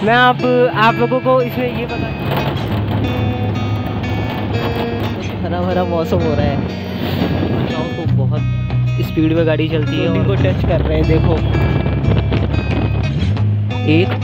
मैं आप लोगों को इसमें ये बता, हरा भरा मौसम हो रहा है तो बहुत स्पीड में गाड़ी चलती है और को टच कर रहे हैं। देखो 1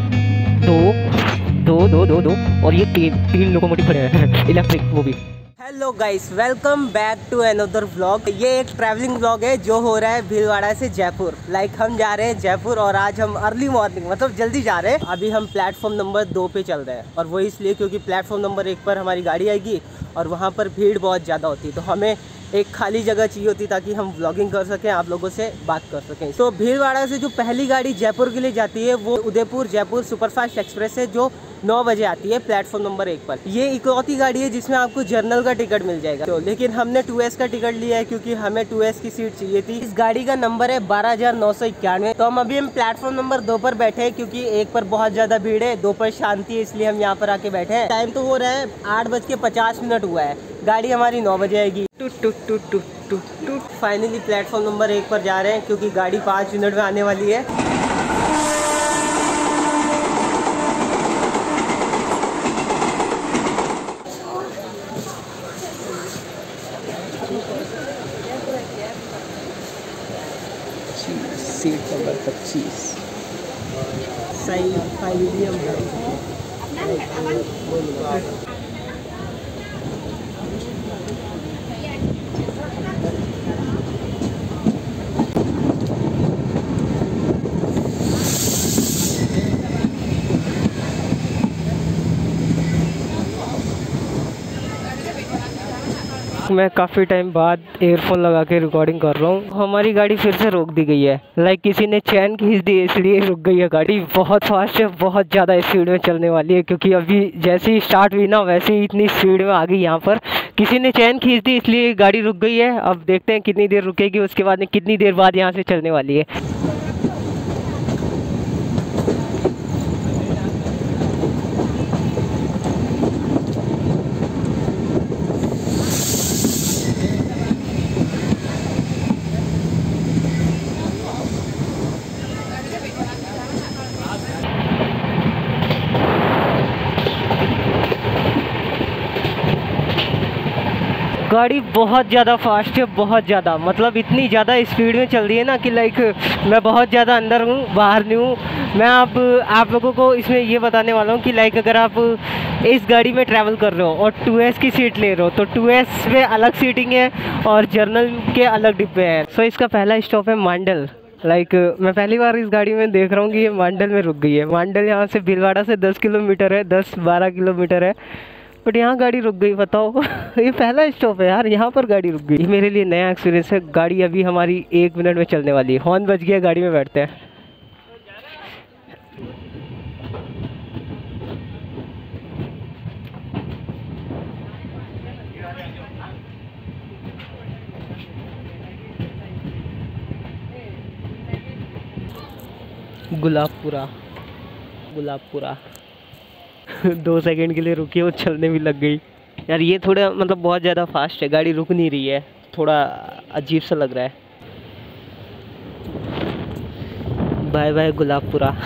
2 और ये तीन लोकोमोटिव खड़े हैं इलेक्ट्रिक, वो भी। Hello guys, welcome back to another vlog. ये एक ट्रैवलिंग व्लॉग है जो हो रहा है भीलवाड़ा से जयपुर। हम जा रहे हैं जयपुर और आज हम अर्ली मॉर्निंग मतलब जल्दी जा रहे हैं। अभी हम प्लेटफॉर्म नंबर 2 पे चल रहे हैं और वो इसलिए क्योंकि प्लेटफॉर्म नंबर 1 पर हमारी गाड़ी आएगी और वहाँ पर भीड़ बहुत ज़्यादा होती है, तो हमें एक खाली जगह चाहिए होती ताकि हम व्लॉगिंग कर सकें, आप लोगों से बात कर सकें। तो भीलवाड़ा से जो पहली गाड़ी जयपुर के लिए जाती है वो उदयपुर जयपुर सुपरफास्ट एक्सप्रेस है जो 9 बजे आती है प्लेटफॉर्म नंबर 1 पर। ये इकलौती गाड़ी है जिसमें आपको जर्नल का टिकट मिल जाएगा। तो लेकिन हमने 2S का टिकट लिया है क्योंकि हमें 2S की सीट चाहिए थी। इस गाड़ी का नंबर है 12,991। तो हम प्लेटफॉर्म नंबर 2 पर बैठे हैं क्योंकि 1 पर बहुत ज़्यादा भीड़ है, 2 पर शांति है, इसलिए हम यहाँ पर आके बैठे हैं। टाइम तो हो रहा है 8:50 हुआ है, गाड़ी हमारी 9 बजे आएगी। फाइनली प्लेटफॉर्म नंबर 1 पर जा रहे हैं क्योंकि गाड़ी 5 मिनट में आने वाली है। सीट नंबर 25 सही। फाइनली हम मैं काफ़ी टाइम बाद एयरफोन लगा के रिकॉर्डिंग कर रहा हूँ। हमारी गाड़ी फिर से रोक दी गई है। किसी ने चैन खींच दी इसलिए रुक गई है। गाड़ी बहुत फास्ट है, बहुत ज़्यादा स्पीड में चलने वाली है क्योंकि अभी जैसे ही स्टार्ट हुई ना वैसे ही इतनी स्पीड में आ गई यहाँ पर। किसी ने चैन खींच दी इसलिए गाड़ी रुक गई है। अब देखते हैं कितनी देर रुकेगी, उसके बाद में कितनी देर बाद यहाँ से चलने वाली है। गाड़ी बहुत ज़्यादा फास्ट है, बहुत ज़्यादा, मतलब इतनी ज़्यादा स्पीड में चल रही है ना कि मैं बहुत ज़्यादा अंदर हूँ, बाहर नहीं हूँ। मैं आप लोगों को इसमें ये बताने वाला हूँ कि अगर आप इस गाड़ी में ट्रैवल कर रहे हो और 2S की सीट ले रहे हो तो 2S में अलग सीटिंग है और जर्नल के अलग डिब्बे हैं। सो इसका पहला स्टॉप है मांडल। मैं पहली बार इस गाड़ी में देख रहा हूँ कि ये मांडल में रुक गई है। मांडल यहाँ से भीलवाड़ा से 10 किलोमीटर है, 10-12 किलोमीटर है, बट यहाँ गाड़ी रुक गई। बताओ ये पहला स्टॉप है यार, यहाँ पर गाड़ी रुक गई। ये मेरे लिए नया एक्सपीरियंस है। गाड़ी अभी हमारी 1 मिनट में चलने वाली है। हॉर्न बज गया, गाड़ी में बैठते हैं। गुलाबपुरा 2 सेकंड के लिए रुकी और चलने भी लग गई। यार ये थोड़ा मतलब बहुत ज़्यादा फास्ट है, गाड़ी रुक नहीं रही है, थोड़ा अजीब सा लग रहा है। Bye bye Gulabpura.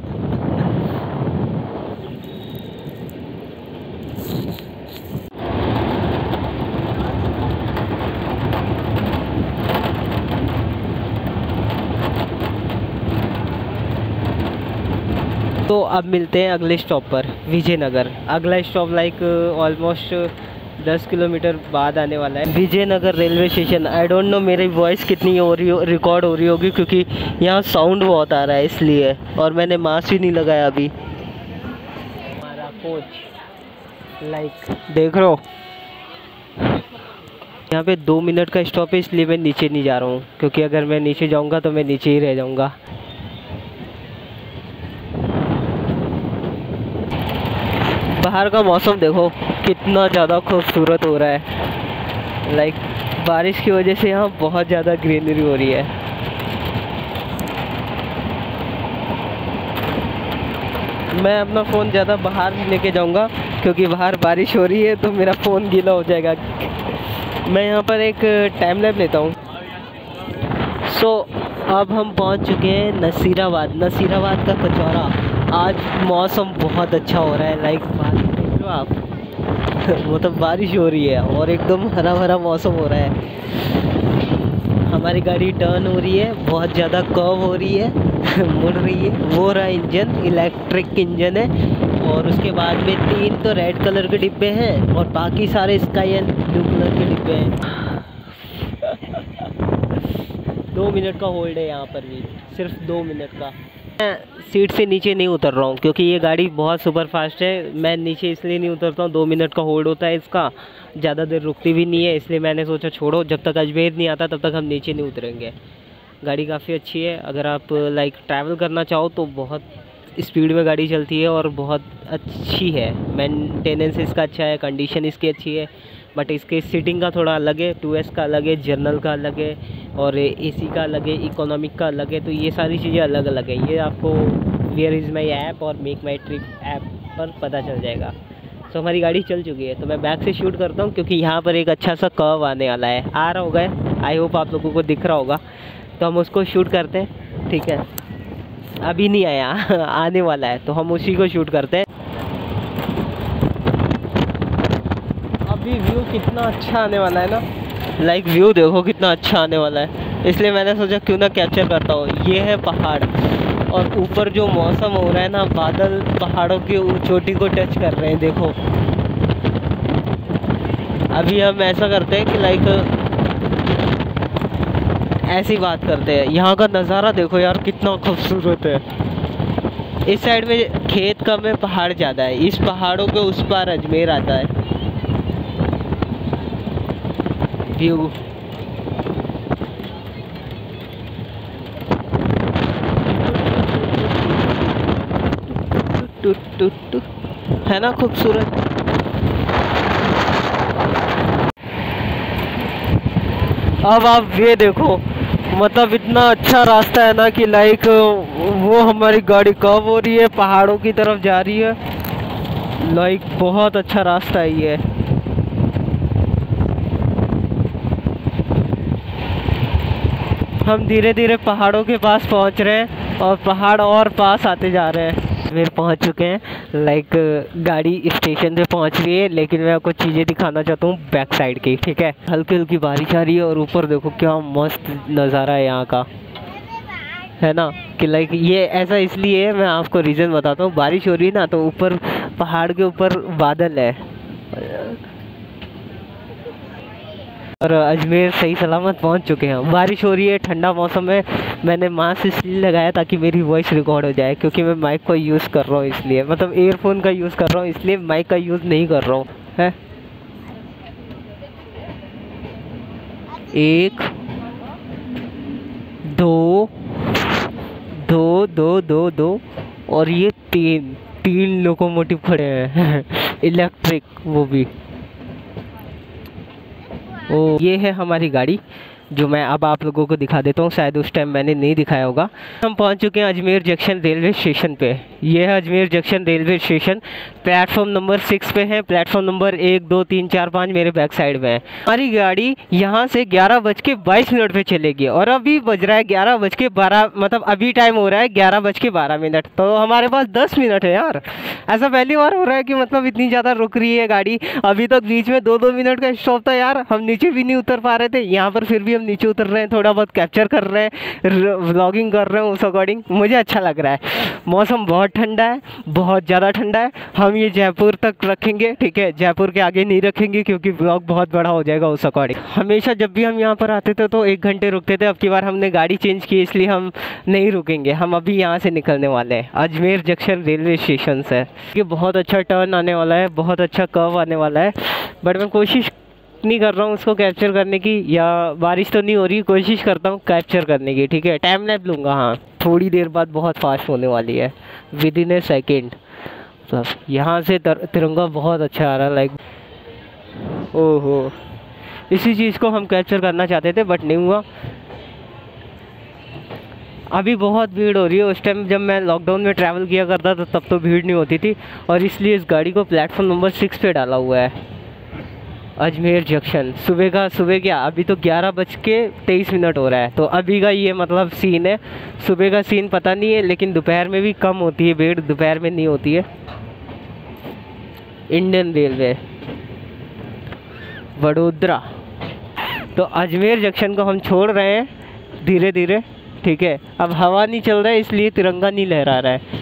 तो अब मिलते हैं अगले स्टॉप पर, विजयनगर। अगला स्टॉप ऑलमोस्ट 10 किलोमीटर बाद आने वाला है, Vijaynagar railway station. I don't know मेरी वॉइस कितनी रिकॉर्ड हो रही होगी क्योंकि यहाँ साउंड बहुत आ रहा है इसलिए, और मैंने मास्क भी नहीं लगाया अभी। हमारा कोच देख रहे हो, यहाँ पे 2 मिनट का स्टॉप है इसलिए मैं नीचे नहीं जा रहा हूँ क्योंकि अगर मैं नीचे जाऊँगा तो मैं नीचे ही रह जाऊँगा। बाहर का मौसम देखो कितना ज़्यादा खूबसूरत हो रहा है। बारिश की वजह से यहाँ बहुत ज़्यादा ग्रीनरी हो रही है। मैं अपना फ़ोन ज़्यादा बाहर नहीं लेके जाऊँगा क्योंकि बाहर बारिश हो रही है तो मेरा फ़ोन गीला हो जाएगा। मैं यहाँ पर एक टाइम लैप लेता हूँ। सो अब हम पहुँच चुके हैं नसीराबाद का कचौरा। आज मौसम बहुत अच्छा हो रहा है, लाइक बारिश देख रहे हो आप मतलब बारिश हो रही है और एकदम हरा भरा मौसम हो रहा है। हमारी गाड़ी टर्न हो रही है, बहुत ज़्यादा कर्व हो रही है मुड़ रही है। वो रहा इंजन, इलेक्ट्रिक इंजन है। और उसके बाद में 3 तो रेड कलर के डिब्बे हैं और बाकी सारे स्काई एंड ब्लू कलर के डिब्बे हैं। 2 मिनट का होल्ड है यहाँ पर भी, सिर्फ 2 मिनट का। मैं सीट से नीचे नहीं उतर रहा हूँ क्योंकि ये गाड़ी बहुत सुपर फास्ट है। मैं नीचे इसलिए नहीं उतरता हूँ, 2 मिनट का होल्ड होता है इसका, ज़्यादा देर रुकती भी नहीं है, इसलिए मैंने सोचा छोड़ो, जब तक अजमेर नहीं आता तब तक हम नीचे नहीं उतरेंगे। गाड़ी काफ़ी अच्छी है, अगर आप लाइक ट्रैवल करना चाहो तो बहुत स्पीड में गाड़ी चलती है और बहुत अच्छी है। मेंटेनेंस इसका अच्छा है, कंडीशन इसकी अच्छी है। बट इसके सीटिंग का थोड़ा अलग है, 2S का अलग है, जर्नल का अलग है और AC का अलग है, इकोनॉमिक का अलग है। तो ये सारी चीज़ें अलग अलग है। ये आपको वेयर इज़ माई ऐप और मेक माई ट्रिप ऐप पर पता चल जाएगा। तो हमारी गाड़ी चल चुकी है, तो मैं बैक से शूट करता हूँ क्योंकि यहाँ पर एक अच्छा सा कर्व आने वाला है। आ रहा होगा, आई होप आप लोगों को दिख रहा होगा, तो हम उसको शूट करते हैं। ठीक है, अभी नहीं आया आने वाला है, तो हम उसी को शूट करते हैं। अभी व्यू कितना अच्छा आने वाला है ना, लाइक व्यू देखो कितना अच्छा आने वाला है, इसलिए मैंने सोचा क्यों ना कैप्चर करता हूँ। ये है पहाड़ और ऊपर जो मौसम हो रहा है ना, बादल पहाड़ों की चोटी को टच कर रहे हैं। देखो अभी हम ऐसा करते हैं कि लाइक ऐसी बात करते हैं। यहाँ का नज़ारा देखो यार कितना खूबसूरत है। इस साइड में खेत कम है, पहाड़ ज़्यादा है। इस पहाड़ों के उस पार अजमेर आता है। व्यू है ना खूबसूरत। अब आप ये देखो, मतलब इतना अच्छा रास्ता है ना कि लाइक वो हमारी गाड़ी कब हो रही है, पहाड़ों की तरफ जा रही है। लाइक बहुत अच्छा रास्ता है ये। हम धीरे धीरे पहाड़ों के पास पहुंच रहे हैं और पहाड़ और पास आते जा रहे हैं। अजमेर पहुंच चुके हैं, लाइक गाड़ी स्टेशन पे पहुंच रही है, लेकिन मैं आपको चीज़ें दिखाना चाहता हूँ बैक साइड की। ठीक है, हल्की हल्की बारिश आ रही है और ऊपर देखो क्या मस्त नज़ारा है यहाँ का, है ना। कि लाइक ये ऐसा इसलिए है, मैं आपको रीज़न बताता हूँ। बारिश हो रही है ना, तो ऊपर पहाड़ के ऊपर बादल है और अजमेर सही सलामत पहुंच चुके हैं। बारिश हो रही है, ठंडा मौसम है। मैंने मास्क इसलिए लगाया ताकि मेरी वॉइस रिकॉर्ड हो जाए, क्योंकि मैं माइक को यूज़ कर रहा हूँ इसलिए, मतलब ईयरफोन का यूज़ कर रहा हूँ इसलिए, माइक का यूज़ नहीं कर रहा हूँ है। 1 2 2 2 2 2 और ये 3 लोकोमोटिव खड़े हैं इलेक्ट्रिक, वो भी। ओ ये है हमारी गाड़ी, जो मैं अब आप लोगों को दिखा देता हूँ, शायद उस टाइम मैंने नहीं दिखाया होगा। हम पहुँच चुके हैं अजमेर जंक्शन रेलवे स्टेशन पे। ये है Ajmer junction railway station, platform number 6 पे है। प्लेटफॉर्म नंबर 1 2 3 4 5 मेरे बैक साइड में है। हमारी गाड़ी यहाँ से 11:22 पे चलेगी और अभी बज रहा है 11:12, मतलब अभी टाइम हो रहा है 11:12। तो हमारे पास 10 मिनट है यार। ऐसा पहली बार हो रहा है कि मतलब इतनी ज़्यादा रुक रही है गाड़ी। अभी तक बीच में 2-2 मिनट का स्टॉप था यार, हम नीचे भी नहीं उतर पा रहे थे। यहाँ पर फिर भी हम नीचे उतर रहे हैं, थोड़ा बहुत कैप्चर कर रहे हैं, व्लॉगिंग कर रहे हैं उस अकॉर्डिंग। मुझे अच्छा लग रहा है। मौसम बहुत ठंडा है, बहुत ज़्यादा ठंडा है। हम ये जयपुर तक रखेंगे, ठीक है, जयपुर के आगे नहीं रखेंगे क्योंकि व्लॉग बहुत बड़ा हो जाएगा उस अकॉर्डिंग। हमेशा जब भी हम यहाँ पर आते थे तो 1 घंटे रुकते थे। अब की बार हमने गाड़ी चेंज की इसलिए हम नहीं रुकेंगे। हम अभी यहाँ से निकलने वाले हैं अजमेर जंक्शन रेलवे स्टेशन से। ये बहुत अच्छा टर्न आने वाला है, बहुत अच्छा कर्व आने वाला है, बट मैं कोशिश नहीं कर रहा हूँ उसको कैप्चर करने की, या बारिश तो नहीं हो रही, कोशिश करता हूँ कैप्चर करने की। ठीक है, टाइम लैप लूँगा। हाँ, थोड़ी देर बाद बहुत फास्ट होने वाली है, विद इन ए सेकेंड। मतलब यहाँ से तिरंगा बहुत अच्छा आ रहा है, लाइक ओहो। इसी चीज़ को हम कैप्चर करना चाहते थे बट नहीं हुआ। अभी बहुत भीड़ हो रही है। उस टाइम जब मैं लॉकडाउन में ट्रैवल किया करता था तब तो भीड़ नहीं होती थी, और इसलिए इस गाड़ी को प्लेटफॉर्म नंबर 6 पे डाला हुआ है। अजमेर जंक्शन। सुबह क्या, अभी तो 11:23 हो रहा है। तो अभी का ये मतलब सीन है। सुबह का सीन पता नहीं है, लेकिन दोपहर में भी कम होती है भीड़, दोपहर में नहीं होती है। Indian railway Vadodara. तो अजमेर जंक्शन को हम छोड़ रहे हैं धीरे धीरे, ठीक है। अब हवा नहीं चल रहा है, इसलिए तिरंगा नहीं लहरा रहा है।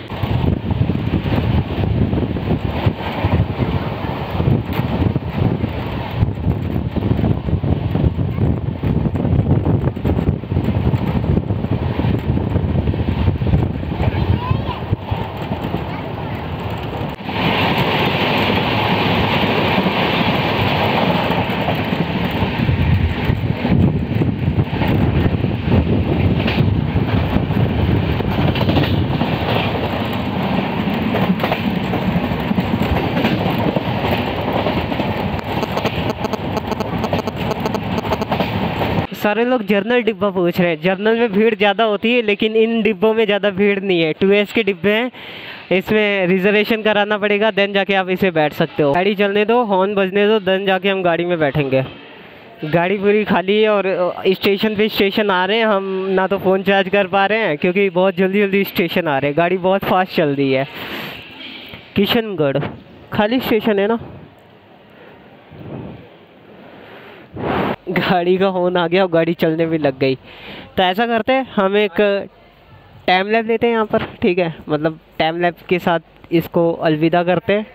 सारे लोग जर्नल डिब्बा पूछ रहे हैं। जर्नल में भीड़ ज़्यादा होती है, लेकिन इन डिब्बों में ज़्यादा भीड़ नहीं है। 2S के डिब्बे हैं, इसमें रिजर्वेशन कराना पड़ेगा, देन जाके आप इसे बैठ सकते हो। गाड़ी चलने दो, हॉर्न बजने दो, देन जाके हम गाड़ी में बैठेंगे। गाड़ी पूरी खाली है और स्टेशन पे स्टेशन आ रहे हैं। हम ना तो फ़ोन चार्ज कर पा रहे हैं क्योंकि बहुत जल्दी जल्दी स्टेशन आ रहे हैं। गाड़ी बहुत फास्ट चल रही है। किशनगढ़ खाली स्टेशन है ना। गाड़ी का हॉर्न आ गया और गाड़ी चलने भी लग गई। तो ऐसा करते हैं, हम एक टाइम लैप लेते हैं यहाँ पर, ठीक है। मतलब टाइम लैप के साथ इसको अलविदा करते हैं।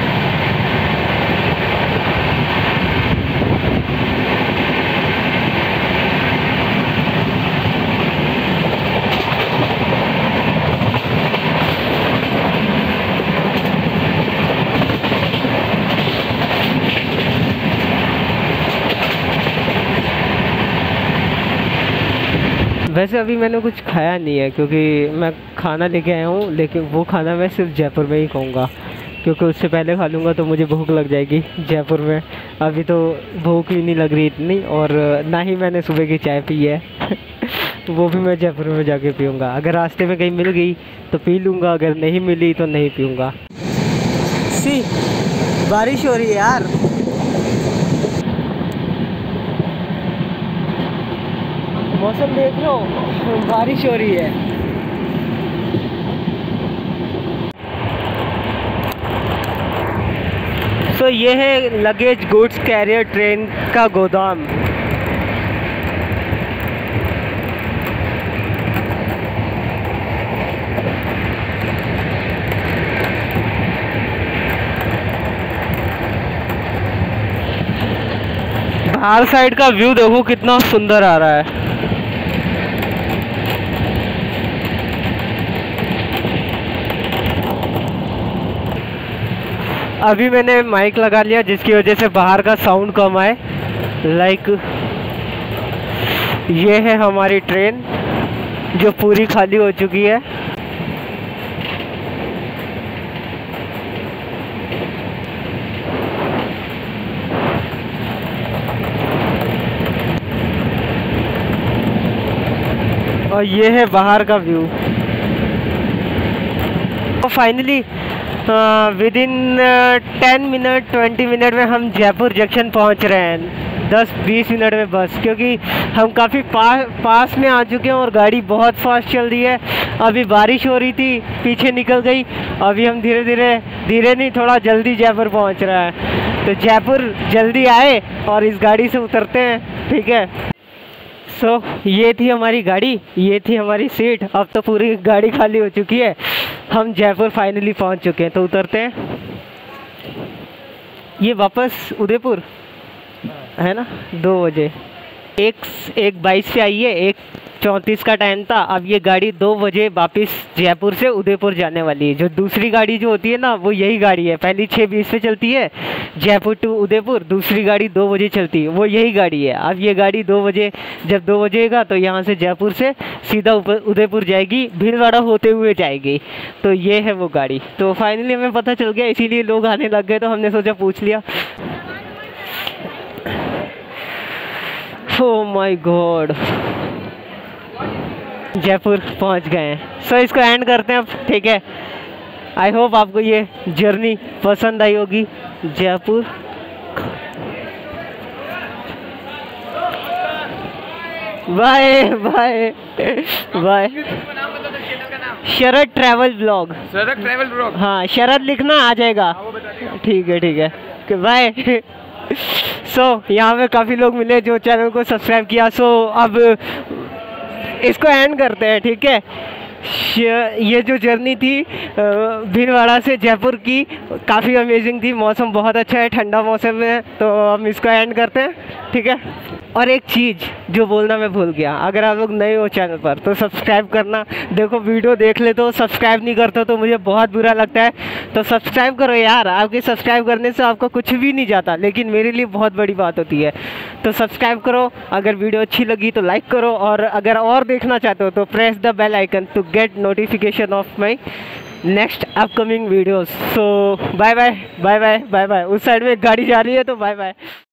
वैसे अभी मैंने कुछ खाया नहीं है क्योंकि मैं खाना लेके आया हूँ, लेकिन वो खाना मैं सिर्फ जयपुर में ही खाऊंगा, क्योंकि उससे पहले खा लूँगा तो मुझे भूख लग जाएगी जयपुर में। अभी तो भूख ही नहीं लग रही इतनी, और ना ही मैंने सुबह की चाय पी है। वो भी मैं जयपुर में जाके पीऊँगा। अगर रास्ते में कहीं मिल गई तो पी लूँगा, अगर नहीं मिली तो नहीं पीऊँगा। बारिश हो रही है यार। मौसम देख लो, बारिश हो रही है। तो ये है लगेज गुड्स कैरियर ट्रेन का गोदाम। बाहर साइड का व्यू देखो कितना सुंदर आ रहा है। अभी मैंने माइक लगा लिया जिसकी वजह से बाहर का साउंड कम आए। लाइक ये है हमारी ट्रेन जो पूरी खाली हो चुकी है। और ये है बाहर का व्यू। तो finally within 10 minute 20 minute में हम जयपुर जंक्शन पहुंच रहे हैं। 10-20 मिनट में बस, क्योंकि हम काफ़ी पास में आ चुके हैं और गाड़ी बहुत फास्ट चल रही है। अभी बारिश हो रही थी, पीछे निकल गई। अभी हम धीरे नहीं, थोड़ा जल्दी जयपुर पहुंच रहा है। तो जयपुर जल्दी आए और इस गाड़ी से उतरते हैं, ठीक है। सो ये थी हमारी गाड़ी, ये थी हमारी सीट। अब तो पूरी गाड़ी खाली हो चुकी है। हम जयपुर फाइनली पहुंच चुके हैं, तो उतरते हैं। ये वापस उदयपुर है ना, 2 बजे। 1:22 से आई है, 1:34 का टाइम था। अब ये गाड़ी 2 बजे वापस जयपुर से उदयपुर जाने वाली है। जो दूसरी गाड़ी जो होती है ना, वो यही गाड़ी है। पहली 6:20 पे चलती है जयपुर टू उदयपुर, दूसरी गाड़ी 2 बजे चलती है, वो यही गाड़ी है। अब ये गाड़ी 2 बजे, जब 2 बजेगा तो यहाँ से जयपुर से सीधा उदयपुर जाएगी, भीलवाड़ा होते हुए जाएगी। तो ये है वो गाड़ी। तो फाइनली हमें पता चल गया, इसीलिए लोग आने लग गए, तो हमने सोचा पूछ लिया। ओह माय गॉड, जयपुर पहुंच गए हैं। सो इसको एंड करते हैं अब, ठीक है। आई होप आपको ये जर्नी पसंद आई होगी Jaipur. Bye bye bye. Sharad travel blog. Sharad travel blog, हाँ शरद लिखना आ जाएगा। ठीक है बाय। यहाँ पे काफ़ी लोग मिले जो चैनल को सब्सक्राइब किया। अब इसको एंड करते हैं, ठीक है। ये जो जर्नी थी भीलवाड़ा से जयपुर की, काफ़ी अमेजिंग थी। मौसम बहुत अच्छा है, ठंडा मौसम है, तो हम इसको एंड करते हैं, ठीक है। और एक चीज़ जो बोलना मैं भूल गया, अगर आप लोग नए हो चैनल पर तो सब्सक्राइब करना। देखो वीडियो देख ले तो सब्सक्राइब नहीं करते तो मुझे बहुत बुरा लगता है, तो सब्सक्राइब करो यार। आपके सब्सक्राइब करने से आपका कुछ भी नहीं जाता, लेकिन मेरे लिए बहुत बड़ी बात होती है। तो सब्सक्राइब करो, अगर वीडियो अच्छी लगी तो लाइक करो, और अगर और देखना चाहते हो तो press the bell icon to get notification of my next upcoming videos. So bye bye bye bye bye bye. उस साइड में एक गाड़ी जा रही है, तो बाय बाय।